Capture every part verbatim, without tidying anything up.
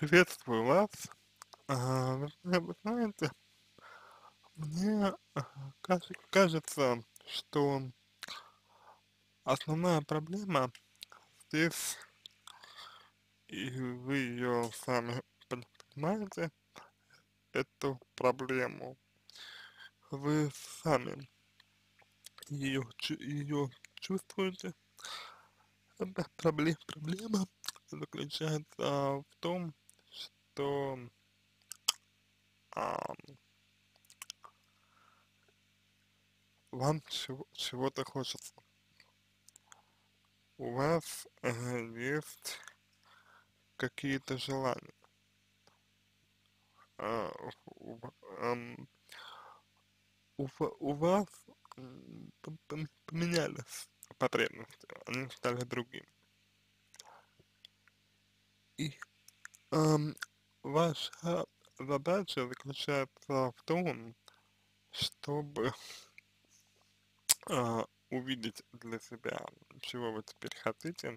Приветствую вас. А, Вы зна- вы знаете, мне а, каже- кажется, что основная проблема здесь, и вы ее сами пон- понимаете, эту проблему. Вы сами ее, ее чувствуете. Эта пробле- проблема заключается в том, что а, вам чего- чего-то хочется. У вас э, есть какие-то желания. А, у, ва- ам, у ва- у вас м, пом- пом- поменялись потребности, они стали другими. И ам, ваша задача заключается в том, чтобы а, увидеть для себя, чего вы теперь хотите.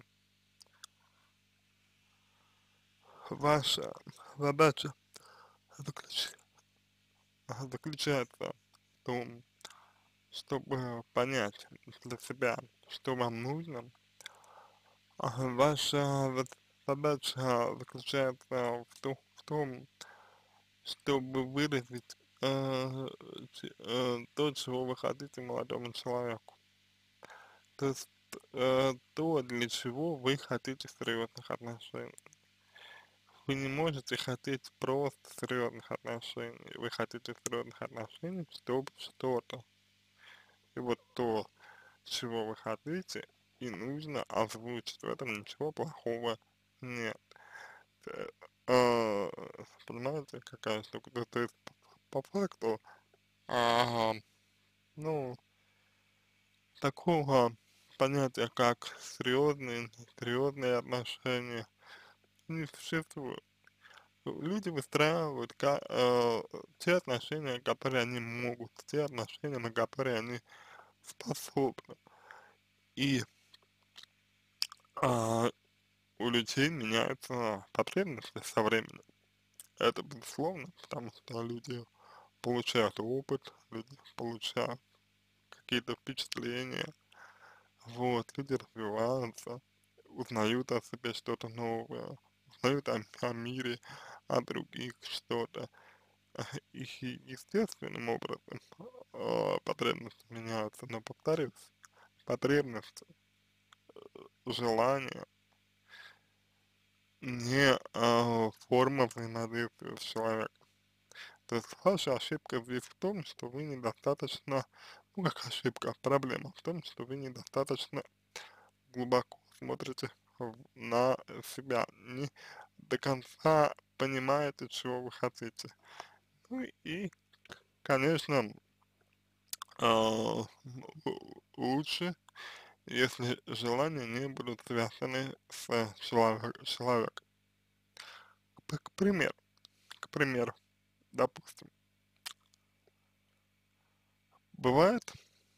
Ваша задача заключ- заключается в том, чтобы понять для себя, что вам нужно. Ага, ваша вот задача заключается в том, в том, чтобы выразить э, ч- э, то, чего вы хотите молодому человеку. То есть э, то, для чего вы хотите серьезных отношений. Вы не можете хотеть просто серьезных отношений. Вы хотите серьезных отношений, чтобы что-то. И вот то, чего вы хотите, и нужно озвучить. В этом ничего плохого нет. Э, а, Понимаете, какая штука? То, то есть, по, по факту, а, ну, такого понятия, как серьезные, серьезные отношения, не существует. Люди выстраивают ка- э, те отношения, которые они могут, те отношения, на которые они способны. И а, у людей меняются потребности со временем. Это безусловно, потому что люди получают опыт, люди получают какие-то впечатления, вот, люди развиваются, узнают о себе что-то новое, узнают о, о мире, о других что-то, и естественным образом э, потребности меняются, но повторюсь, потребности, желания не э, форма взаимодействия с человеком. То есть ваша ошибка здесь в том, что вы недостаточно, ну как ошибка, проблема в том, что вы недостаточно глубоко смотрите в- на себя, не до конца понимаете, чего вы хотите. Ну и, конечно, а, лучше, если желания не будут связаны с человек, человеком. К, к примеру, к примеру, допустим, бывает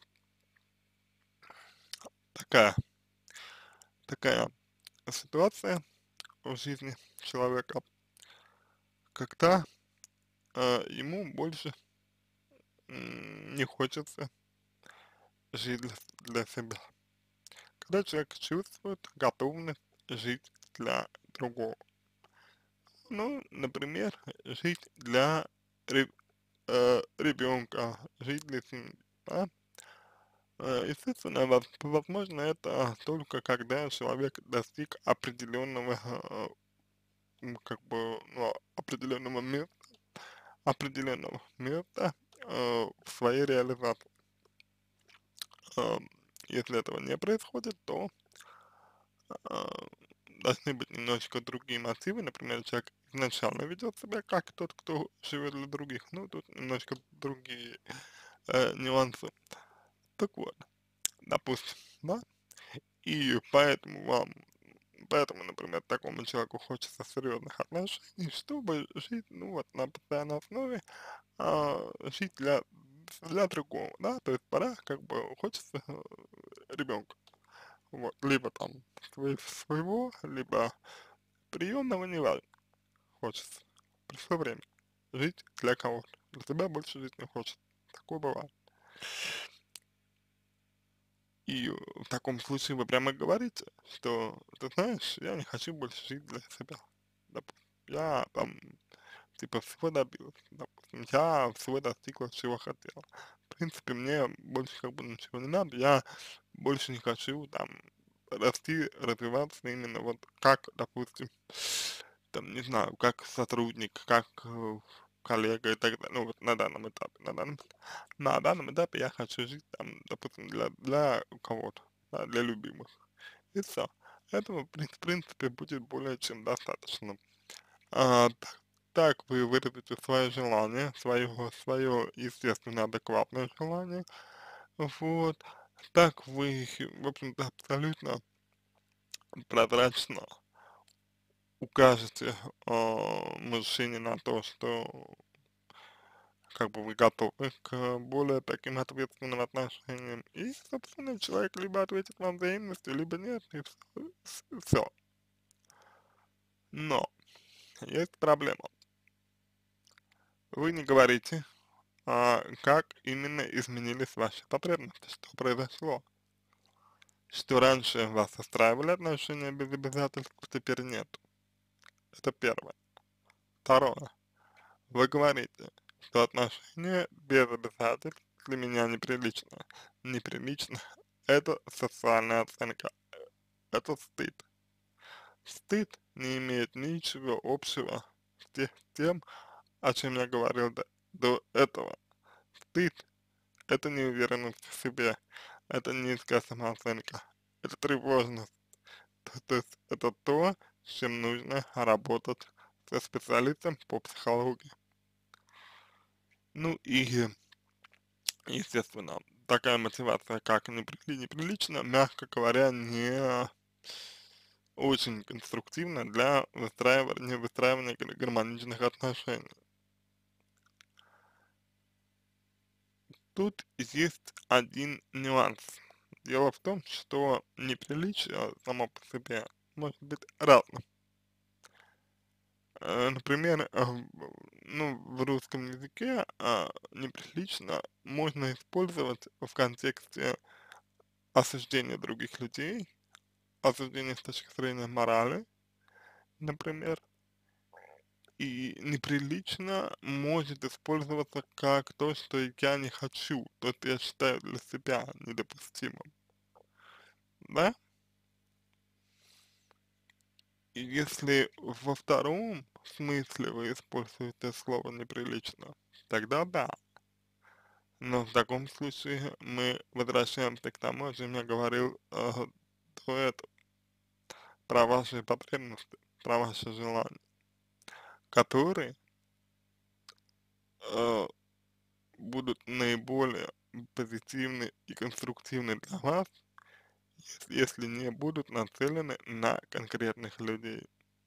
такая, такая ситуация в жизни человека, когда э, ему больше м, не хочется жить для, для себя. Когда человек чувствует готовность жить для другого. Ну, например, жить для ре- э, ребенка, жить для семьи. Да? Э, Естественно, воз- возможно, это только когда человек достиг определенного, э, м, как бы, ну, определенного места, определенного места э, в своей реализации. Э, Если этого не происходит, то а, должны быть немножечко другие мотивы. Например, человек изначально ведет себя как тот, кто живет для других. Ну, тут немножко другие э, нюансы. Так вот, допустим, да, и поэтому вам, поэтому, например, такому человеку хочется серьезных отношений, чтобы жить, ну, вот, на постоянной основе, а, жить для, для другого, да, то есть пора, как бы, хочется ребенка, вот, либо там свои- своего, либо приемного, неважно. хочется. Пришло время жить для кого-то. Для тебя больше жить не хочется. Такое бывает. И в таком случае вы прямо говорите, что ты знаешь, я не хочу больше жить для себя. Допустим, я там типа всего добилась, допустим, я всего достигла, чего хотела. В принципе, мне больше как бы ничего не надо, я больше не хочу там расти, развиваться именно вот как, допустим, там, не знаю, как сотрудник, как э, коллега и так далее, ну вот на данном этапе, на данном, на данном этапе я хочу жить там, допустим, для, для кого-то, да, для любимых, и все. Этого, в прин- в принципе, будет более чем достаточно. А, так, так вы выразите свое желание, свое, свое естественно адекватное желание, вот, так вы, в общем-то, абсолютно прозрачно укажете а, мужчине на то, что как бы вы готовы к более таким ответственным отношениям, и, собственно, человек либо ответит вам взаимностью, либо нет, и все. Но есть проблема. Вы не говорите, а, как именно изменились ваши потребности, что произошло. Что раньше вас устраивали отношения без обязательств, теперь нет. Это первое. Второе. Вы говорите, что отношения без обязательств для меня неприлично. Неприлично. Это социальная оценка. Это стыд. Стыд не имеет ничего общего с те- тем, о чем я говорил до, до этого. Стыд — это неуверенность в себе, это низкая самооценка, это тревожность. То, то есть это то, с чем нужно работать со специалистом по психологии. Ну и, естественно, такая мотивация, как неприли- неприлично, мягко говоря, не очень конструктивна для выстраивания, выстраивания гар- гармоничных отношений. Тут есть один нюанс. Дело в том, что неприличие само по себе может быть разным. Э, Например, э, в- ну, в русском языке а, неприлично можно использовать в контексте осуждения других людей, осуждения с точки зрения морали, например, и неприлично может использоваться как то, что я не хочу, то, что я считаю для себя недопустимым, да? И если во втором смысле вы используете слово неприлично, тогда да. Но в таком случае мы возвращаемся к тому, о чем я говорил э, до этого, про ваши потребности, про ваши желания, которые э, будут наиболее позитивны и конструктивны для вас, ес- если не будут нацелены на конкретных людей.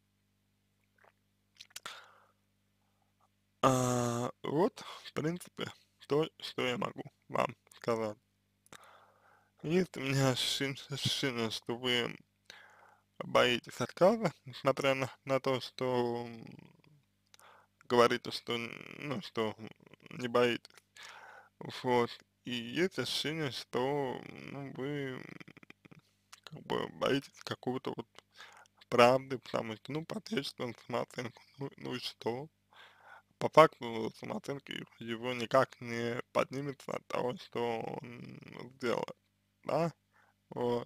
А, вот, в принципе, то, что я могу вам сказать. Есть у меня ощущение, ощущение, что вы боитесь отказа, несмотря на, на то, что м, говорите, что, н- ну, что не боитесь. Вот. И есть ощущение, что ну, вы как бы боитесь какого-то вот правды, потому что, ну, потребуется он самооценку, ну, ну и что? По факту самооценка его никак не поднимется от того, что он сделает, да? Вот.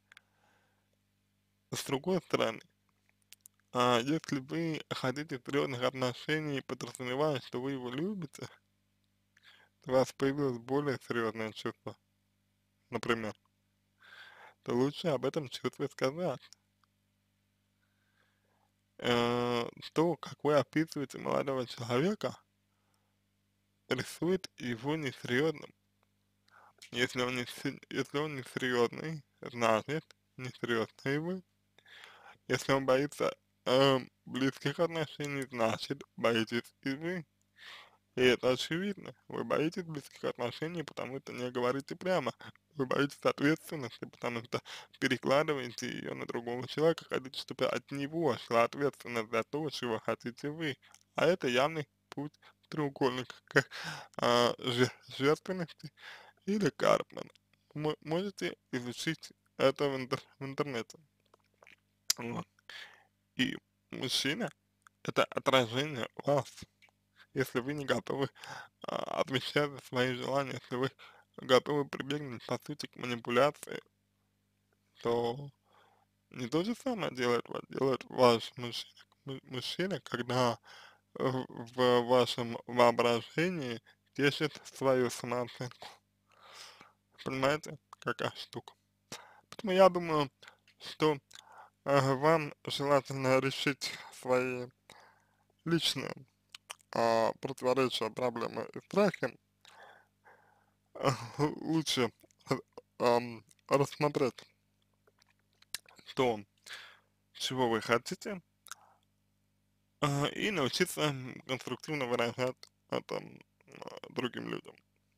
С другой стороны, а если вы хотите серьезных отношений, подразумевая, что вы его любите, у вас появилось более серьезное чувство, например, то лучше об этом чувстве сказать. Э, то, как вы описываете молодого человека, рисует его несерьезным. Если он не, се- если он несерьезный, значит, несерьезный и вы. Если он боится эм, близких отношений, значит, боитесь и вы. И это очевидно. Вы боитесь близких отношений, потому что не говорите прямо. вы боитесь ответственности, потому что перекладываете ее на другого человека, хотите, чтобы от него шла ответственность за то, чего хотите вы. А это явный путь треугольника к а, же- жертвенности или Карпмана. Мо- можете изучить это в, интер- в интернете. Вот. И мужчина — это отражение вас. Если вы не готовы а, отвечать за свои желания, если вы готовы прибегнуть, по сути, к манипуляции, то не то же самое делает, ва- делает ваш мужчина. Му- Мужчина, когда в, в вашем воображении тешит свою самооценку. Понимаете, какая штука? Поэтому я думаю, что э, вам желательно решить свои личные а, противоречия, проблемы и страхи, э, лучше э, ам, рассмотреть то, чего вы хотите, а, и научиться м, конструктивно выражать это м, а, другим людям.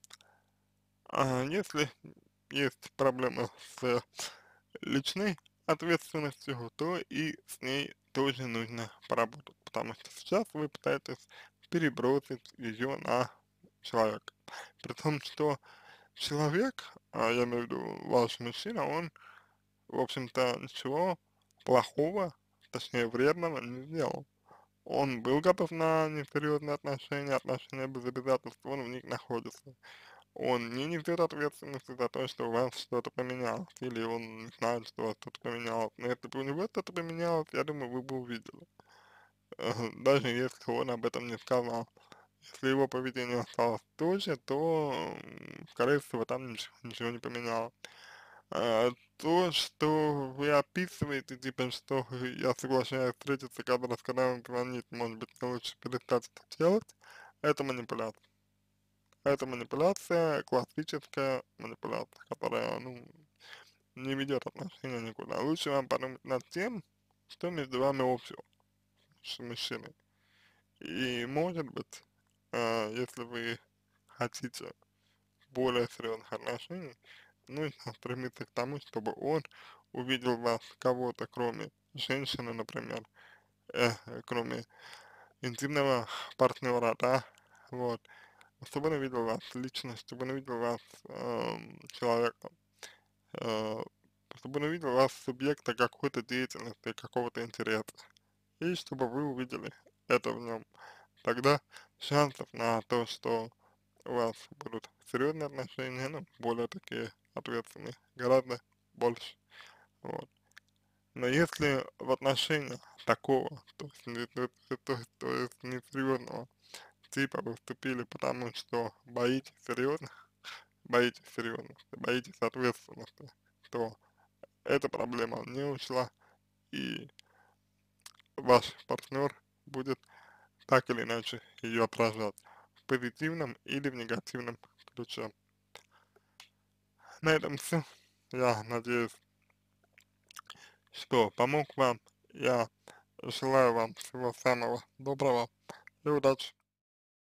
А если есть проблемы с личной ответственностью, то и с ней тоже нужно поработать, потому что сейчас вы пытаетесь перебросить ее на человека. При том, что человек, а я имею в виду ваш мужчина, он, в общем-то, ничего плохого, точнее вредного не сделал. Он был готов на несерьезные отношения, отношения без обязательств, он в них находится. Он не несет ответственности за то, что у вас что-то поменялось, или он не знает, что у вас что-то поменялось. Но если бы у него что-то поменялось, я думаю, вы бы увидели. Э, Даже если он об этом не сказал. Если его поведение осталось то же, то, м, скорее всего, там ничего, ничего не поменялось. А, то, что вы описываете, типа, что я соглашаюсь встретиться каждый раз, когда он звонит, может быть, мне лучше перестать это делать, это манипуляция. Это манипуляция, классическая манипуляция, которая, ну, не ведет отношения никуда. Лучше вам подумать над тем, что между вами общего, с мужчиной. И, может быть, э, если вы хотите более серьезных отношений, нужно стремиться к тому, чтобы он увидел в вас кого-то, кроме женщины, например, э, кроме интимного партнера, да, вот, чтобы он увидел вас личность, чтобы он увидел вас эм, человека, э, чтобы он увидел вас субъекта какой-то деятельности, какого-то интереса, и чтобы вы увидели это в нем. Тогда шансов на то, что у вас будут серьезные отношения, ну, более такие ответственные, гораздо больше. Вот. Но если в отношениях такого, то есть, не, то, то, то, то есть несерьезного типа вы вступили, потому что боитесь серьезных, боитесь серьезности, боитесь ответственности, то эта проблема не ушла, и ваш партнер будет так или иначе ее отражать в позитивном или в негативном ключе. На этом все. Я надеюсь, что помог вам. Я желаю вам всего самого доброго и удачи.